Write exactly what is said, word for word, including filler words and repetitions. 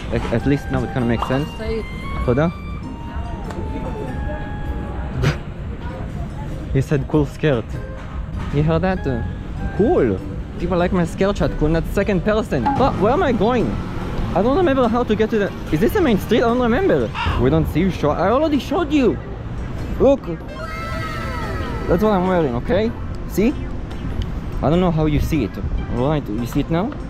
At, at least now it kind of makes sense. Toda. He said cool skirt. You heard that? Uh, cool. People like my skirt chat. Cool, not second person. Oh, where am I going? I don't remember how to get to the... Is this the main street? I don't remember. We don't see you show... I already showed you. Look. That's what I'm wearing, okay? See? I don't know how you see it. Alright, you see it now?